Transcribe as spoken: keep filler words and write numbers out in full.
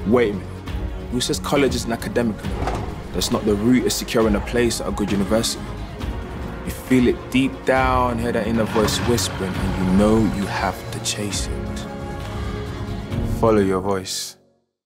Wait a minute. Who says college isn't academic? That's not the route of securing a place at a good university. You feel it deep down, hear that inner voice whispering, and you know you have to chase it. Follow your voice.